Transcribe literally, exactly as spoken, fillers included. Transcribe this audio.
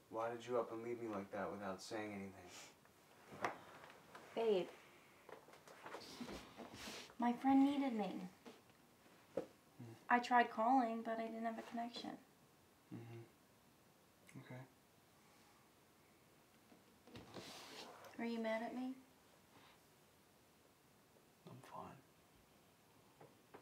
Why did you up and leave me like that without saying anything? Babe. My friend needed me. Hmm. I tried calling, but I didn't have a connection. Mm-hmm. Okay. Are you mad at me?